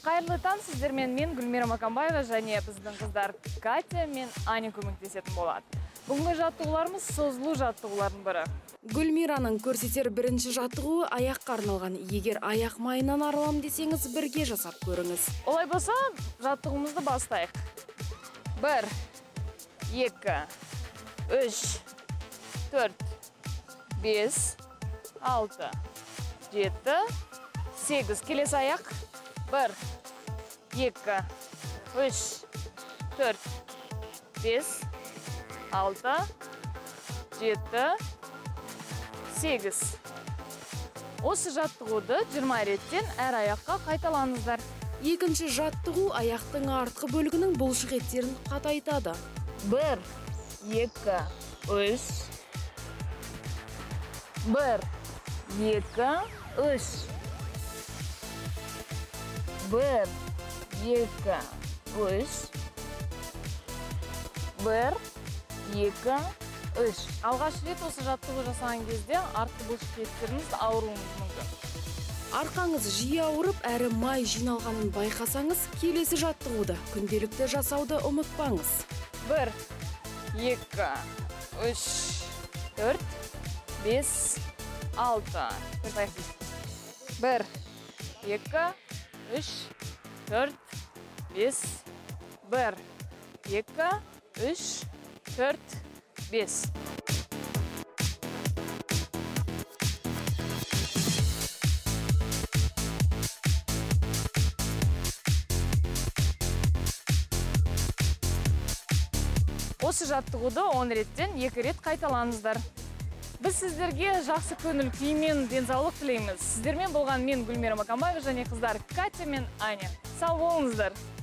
Қайырлы таң, сіздермен мен Гүлмира Макамбаева және біздің қыздар Катя мен Аня көмектесетін болады. Бүгінгі жаттығуларымыз созылу жаттығулардың бірі. Гүлмираның көрсетер бірінші жаттығуы аяққа арналған. Егер аяқ майынан арылам десеңіз, бірге жасап көріңіз. Олай болса, жаттығуымызды бастайық. 1, 2, 3, 4, 5, 6, 7, 8. Келесі аяқ. 1, 2, 3, 4, 5, 6, 7, 8. Осы жаттығуды 20 реттен әр аяққа қайталаңыздар. Екінші жаттығу аяқтың артқы бөлігінің бұлшық еттерін қатайтады. 1, 2, 3. 1, 2, 3. 1, 2, 3. 1, 2, 3. Алғаш рет осы жаттығу жасаған кезде артқы бұлшық еттеріңіз ауыруы мүмкін. Арқаңыз жиі ауырып, әрі май жиналғанын байқасаңыз, келесі жаттығуды күнделікті жасауды ұмытпаңыз. 1, 2, 3, 4, 5, 6. 1, 2, 3, 4, 5. 1, 2, 3, 4, 5. Осы жаттығуды 10 реттен 2 рет қайталаңыздар. Біз сіздерге жақсы көңіл күй мен денсаулық тілейміз. Сіздермен болған мен Гүлмира Макамбаева және қыздар Катя мен Аня. Сау болыңыздар.